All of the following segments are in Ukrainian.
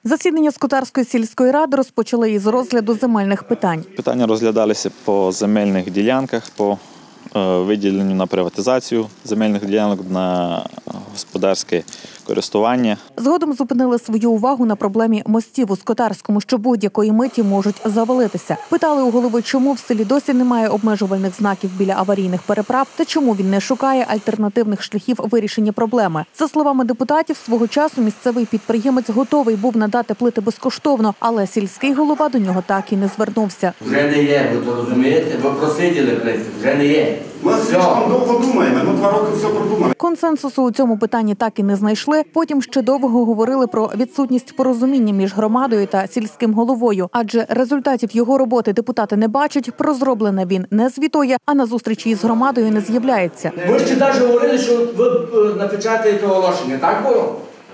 Засідання Скотарської сільської ради розпочали із розгляду земельних питань. Питання розглядалися по земельних ділянках, по виділенню на приватизацію земельних ділянок на господарське користування. Згодом зупинили свою увагу на проблемі мостів у Скотарському, що будь-якої миті можуть завалитися. Питали у голови, чому в селі досі немає обмежувальних знаків біля аварійних переправ та чому він не шукає альтернативних шляхів вирішення проблеми. За словами депутатів, свого часу місцевий підприємець готовий був надати плити безкоштовно, але сільський голова до нього так і не звернувся. Вже не є, ви то розумієте? Ви просиділи плити, вже не є. Ми слишком довго думаємо, ми 2 роки все продумали. Консенсусу у цьому питанні так і не знайшли. Потім ще довго говорили про відсутність порозуміння між громадою та сільським головою. Адже результатів його роботи депутати не бачать, про зроблене він не звітує, а на зустрічі із громадою не з'являється. Ми ще навіть говорили, що ви напечатаєте оголошення, так було?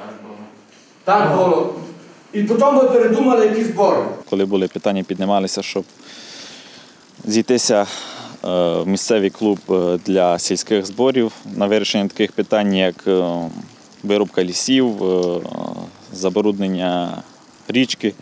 Так було. І потім ви передумали які збори. Коли були питання, піднімалися, щоб зійтися в місцевий клуб для сільських зборів на вирішення таких питань, як вирубка лісів, забруднення річки.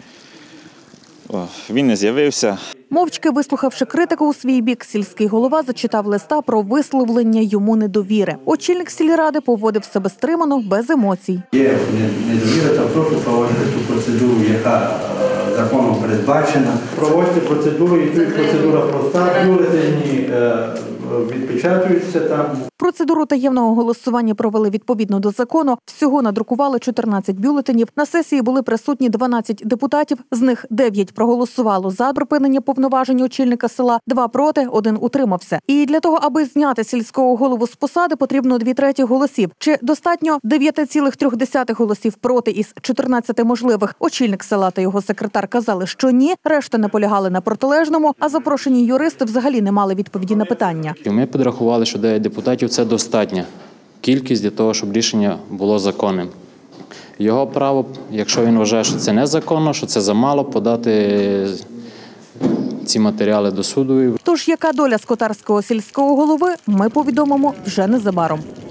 Він не з'явився. Мовчки вислухавши критику у свій бік, сільський голова зачитав листа про висловлення йому недовіри. Очільник сільради поводив себе стримано, без емоцій. Є недовіра, та прошу проводити ту процедуру, яка законом передбачена. Проводьте процедуру, і тут процедура проста, бюлетені відпечатуються там. Процедуру таємного голосування провели відповідно до закону. Всього надрукували 14 бюлетенів. На сесії були присутні 12 депутатів, з них 9 проголосувало за припинення повноважень очільника села, 2 проти, 1 утримався. І для того, аби зняти сільського голову з посади, потрібно 2/3 голосів. Чи достатньо 9,3 голосів проти із 14 можливих? Очільник села та його секретар казали, що ні, решта наполягали на протилежному, а запрошені юристи взагалі не мали відповіді на питання. Ми підрахували, що 9 депутатів – це достатня кількість для того, щоб рішення було законним. Його право, якщо він вважає, що це незаконно, що це замало, подати ці матеріали до суду. Тож, яка доля скотарського сільського голови, ми повідомимо вже незабаром.